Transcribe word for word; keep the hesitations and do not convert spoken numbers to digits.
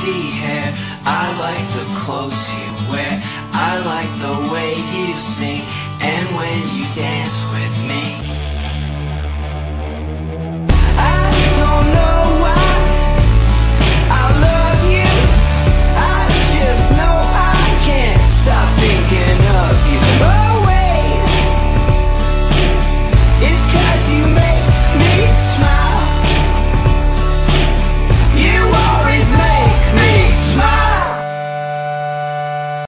crazy hair. I like the clothes you wear. I like the way you sing. And when you dance with me,